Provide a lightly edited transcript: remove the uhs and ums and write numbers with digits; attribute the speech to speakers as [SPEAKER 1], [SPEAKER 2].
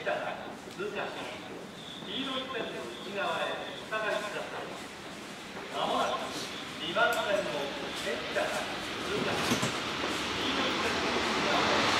[SPEAKER 1] 車が通過し、黄色い線の内側へお下がりください。まもなく2番線の列車が通過し、黄色い線の内側へ